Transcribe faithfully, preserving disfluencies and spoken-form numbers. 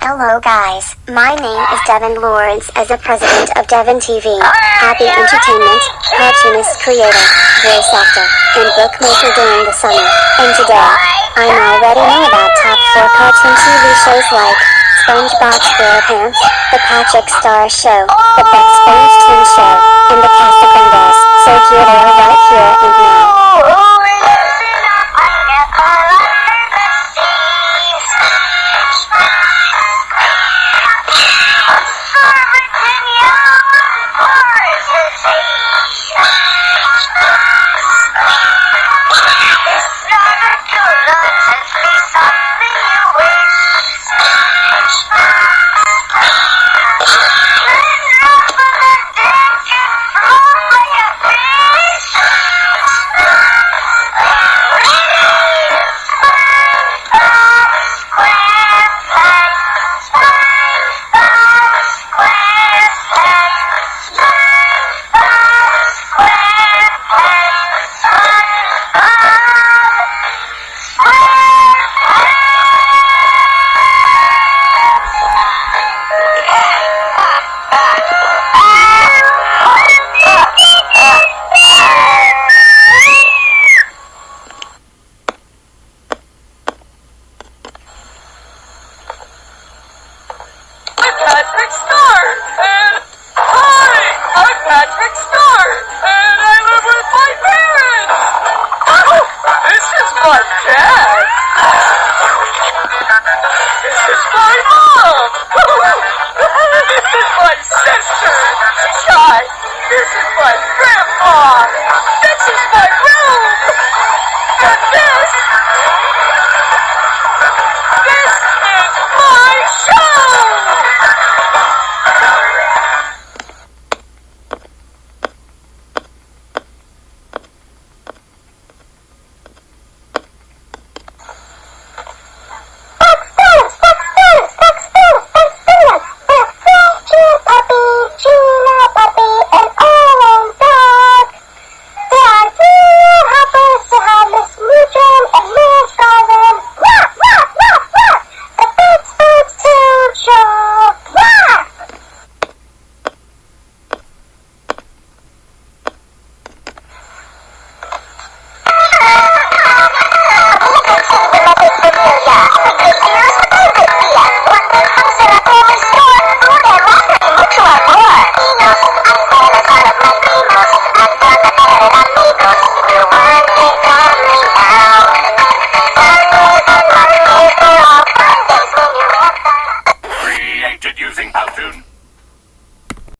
Hello guys, my name is Devon Lawrence as a president of Devon T V. Happy entertainment, cartoonist creator, voice actor, and bookmaker during the summer. And today, I already know about top four cartoon T V shows like SpongeBob SquarePants, The Patrick Star Show, The Bucs BonesToon Show, and The Casagrandes. So here they are right here and now.